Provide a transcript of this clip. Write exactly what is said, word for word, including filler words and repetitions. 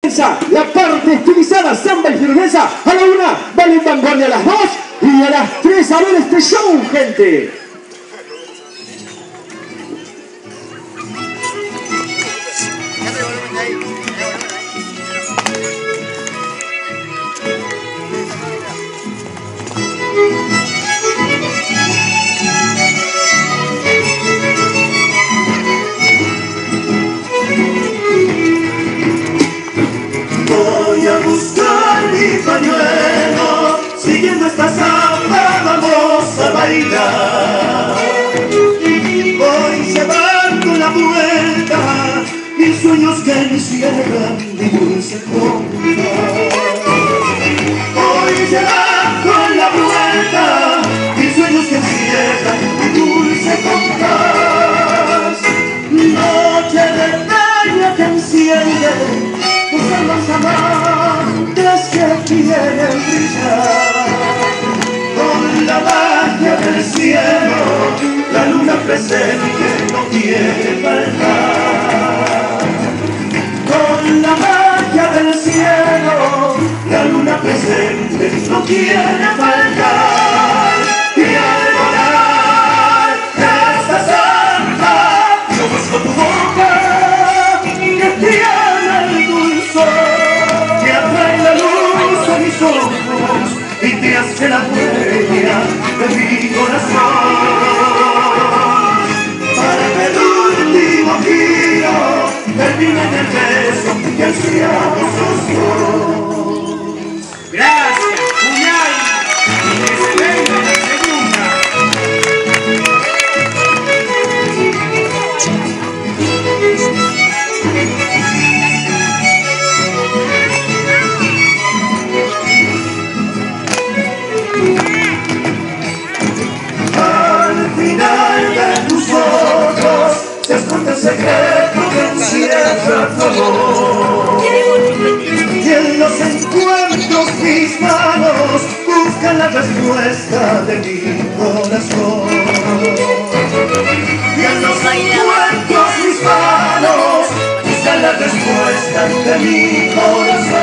La parte estilizada, samba y firmeza. A la una, Valen Vanguardia a las dos y a las tres a ver este show, gente. Voy a buscar mi pañuelo, siguiendo esta samba vamos a bailar. Voy llevando la vuelta, mis sueños que encierran mi dulce compás. Voy llevando la vuelta, mis sueños que encierran mi dulce compás. Noche de daño que enciende tus almas amantes que quieren brillar. Con la magia del cielo, la luna presente no quiere faltar. Con la magia del cielo, la luna presente no quiere faltar. Y al volar esta samba, yo busco tu boca que tiene el dulzor, que atrae la luz a mis ojos y te hace la huella de mi corazón. Para que el último giro termine en el beso que ansiamos los dos. Gracias, Puñal, y que se venga la segunda. Al final de tus ojos se esconde el secreto que encierra tu amor. Y en los encuentros mis manos buscan la respuesta de mi corazón. Y en los encuentros mis manos buscan la respuesta de mi corazón.